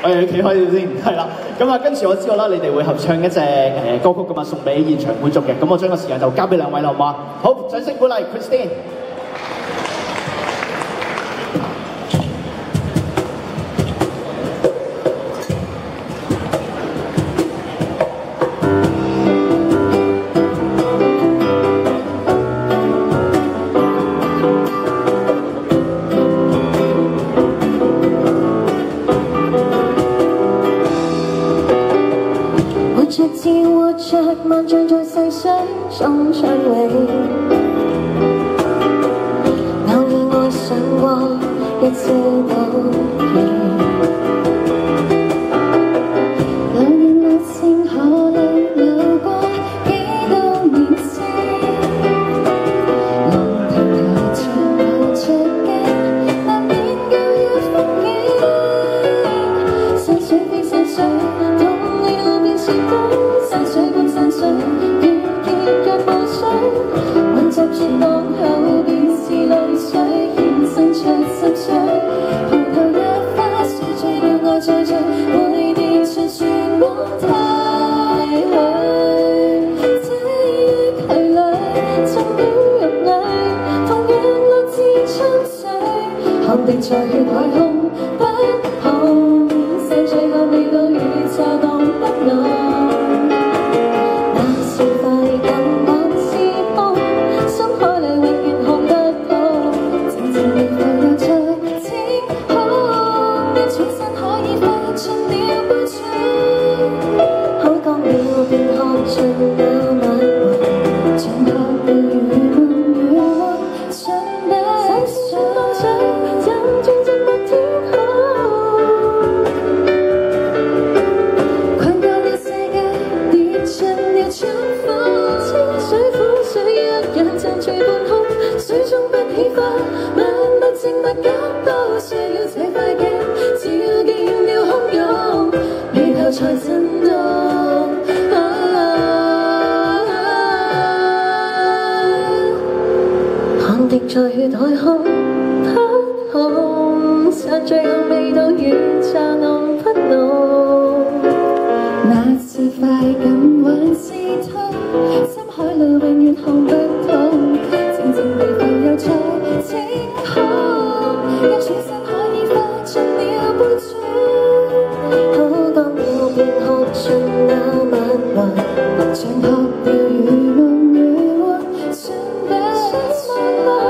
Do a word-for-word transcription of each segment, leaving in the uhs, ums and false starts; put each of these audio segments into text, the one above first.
我哋企開度先，係啦。咁啊，跟住我知道啦，你哋會合唱一隻誒歌曲噶嘛，送俾現場觀眾嘅。咁我將個時間就交俾兩位啦，好嗎？好，掌聲鼓勵 Christine。 萬丈在細水中暢泳，偶爾愛上過一朝到遠，流年路線河裏流過幾多年先，浪平台長流着嘅難免舊日風景，山水非山水，同你路邊雪冬，山水觀山水。混集住浪後便是淚水，現身出心碎。葡萄一花樹醉了愛再醉，每電傳旋光太虛。這憶係淚，浸於玉裏，同樣落至春水，汗滴在血海空不紅，剩最後味道如茶蕩不濃。在血海空不紅，散最後味道如茶濃不濃。那是快感還是痛？深海裏永遠看不通，靜靜地浮游在晴空，一轉身可以化進了杯中，口乾了便喝盡那晚雲，像喝掉如夢如幻，算不算愛？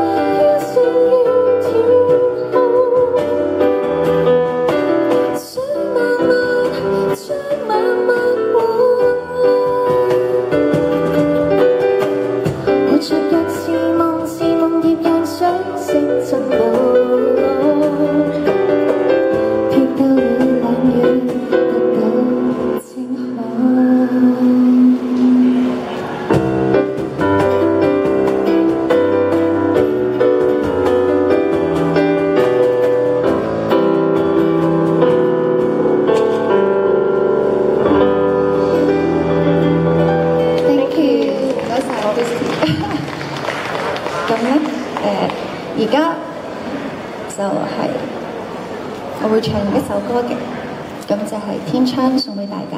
而家就係我會唱一首歌嘅，咁就係《天窗》送俾大家。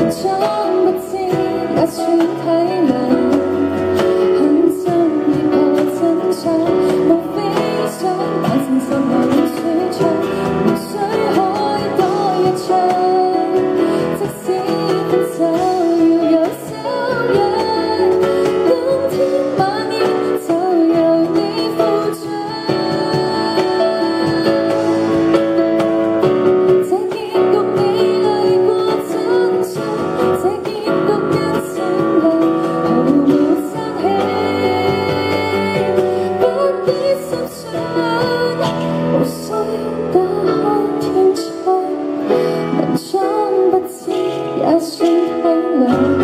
裝不知也算體諒，很中意破真相，無非想扮成十來年舒暢，無需海多一場，即使分手要有修養，今天晚宴就由你付賬。這結局美麗過真相，這結局跟情侶毫無爭氣，不必心傷，無需打開天窗，能裝不知也算體諒。